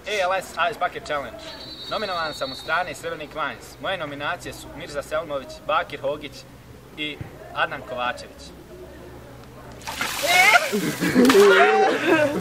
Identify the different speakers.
Speaker 1: ALS Ice Bucket Challenge. Nominovan sam od strane Srebrnik Lines. Moje nominacije su Mirza Selmović, Bakir Hogić i Adnan Kovačević.